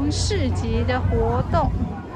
虹市集的活动。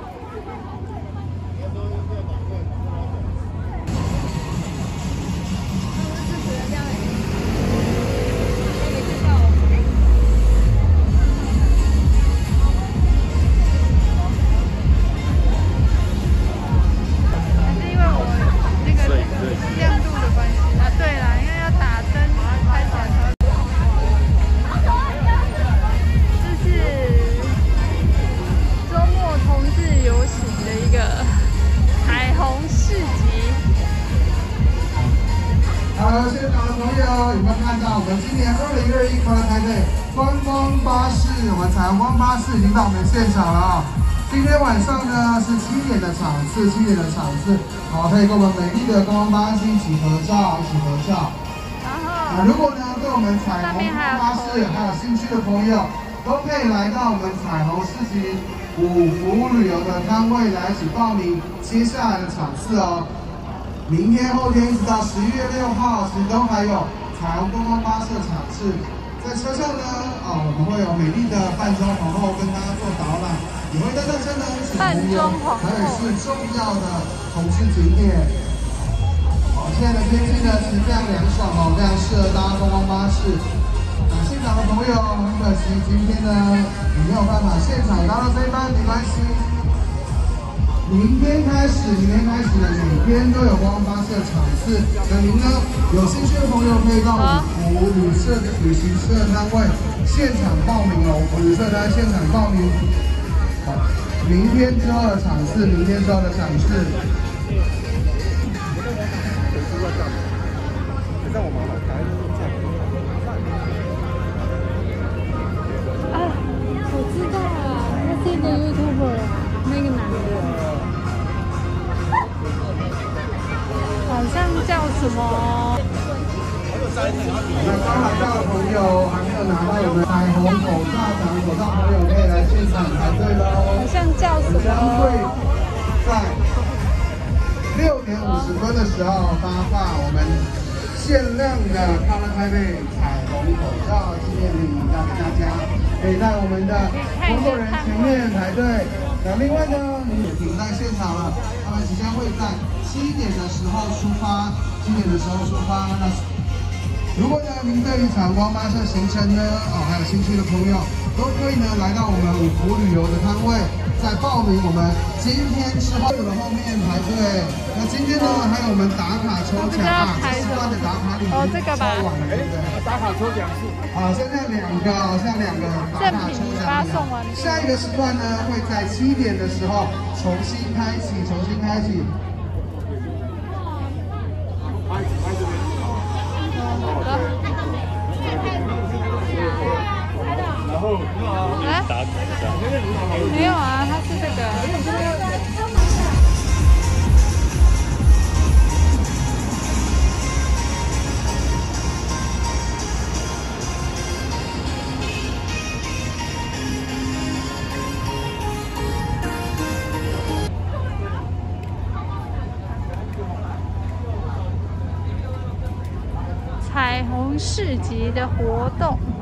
现场的朋友有没有看到我们今年2021快乐台北观光巴士？我们彩虹光巴士已经到我们现场了啊！今天晚上呢是7点的场次，好，可以跟我们美丽的观光巴士一起合照，如果呢对我们彩虹光巴士还有兴趣的朋友，都可以来到我们彩虹市集五福旅游的摊位来一起报名接下来的场次哦。 明天、后天一直到11月6号，其实都还有彩虹观光巴士的场次。在车上呢，我们会有美丽的扮装皇后跟大家做导览，也会带上车呢一起同游台北市重要的同志景点。现在的天气呢其实非常凉爽哦，非常适合搭观光巴士。现场的朋友，很可惜今天呢你没有办法现场搭到这一班，没关系。 明天开始呢，每天都有观光巴士的场次。那您呢，有兴趣的朋友可以到五福旅行社摊位现场报名哦。五福旅行社摊现场报名。好，明天之后的场次。 啊，我知道了，那是一个 YouTuber， 那个男的。 好像叫什么？ 那刚来到的朋友还没有拿到我们彩虹口罩朋友可以来现场排队喽。 好像叫什么？ 将会在6点50分的时候发放我们限量的快乐台北彩虹口罩纪念礼，要给大家可以在我们的工作人员前面排队。那另外呢，你也停在现场了，他们即将会在7点的时候出发。那如果呢您对于彩虹光巴士行程呢，还有兴趣的朋友，都可以呢来到我们五福旅游的摊位，在报名我们今天之后的后面排队。那今天呢还有我们打卡抽奖啊，这时段的打卡礼已经抽完了，对不对？打卡抽奖是现在2个，打卡抽奖礼。下一个时段呢会在7点的时候重新开启。 然后没有啊，它是这个。彩虹市集的活动。